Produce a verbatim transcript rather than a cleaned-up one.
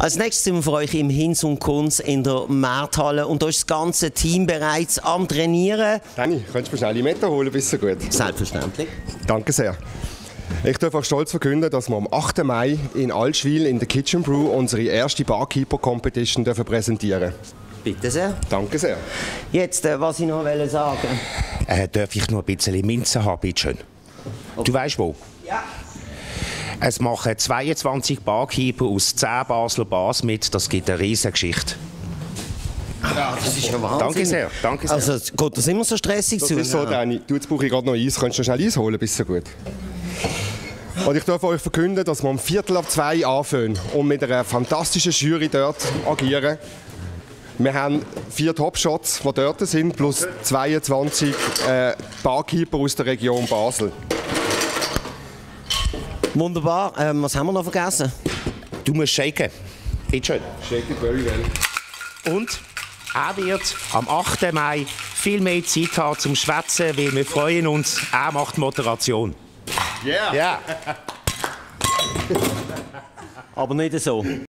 Als nächstes sind wir für euch im Hinz und Kunz in der Markthalle und da ist das ganze Team bereits am Trainieren. Danny, könntest du mir schnell die Meter holen, bist du gut? Selbstverständlich. Danke sehr. Ich darf auch stolz verkünden, dass wir am achten Mai in Allschwil in der Kitchen Brew unsere erste Barkeeper-Competition präsentieren dürfen. Bitte sehr. Danke sehr. Jetzt, äh, was ich noch sagen wollte. Äh, darf ich noch ein bisschen Minze haben, bitte schön? Du weißt wo? Ja. Es machen zweiundzwanzig Barkeeper aus zehn Basler Bars mit. Das gibt eine riesige Geschichte. Ja, das ist ja Wahnsinn. Danke sehr. Danke sehr. Also geht das immer so stressig Das zu? ist so, Danny. Du, jetzt brauche ich gerade noch Eis. Könntest du schnell Eis holen, bist du gut? Und ich darf euch verkünden, dass wir um Viertel ab zwei anfangen und mit einer fantastischen Jury dort agieren. Wir haben vier Top-Shots, die dort sind, plus zweiundzwanzig äh, Barkeeper aus der Region Basel. Wunderbar. Ähm, was haben wir noch vergessen? Du musst shaken. Bitte schön. Shake it very well. Und er wird am achten Mai viel mehr Zeit haben zum Schwätzen, weil wir freuen uns, er macht Moderation. Yeah! Ja. Aber nicht so.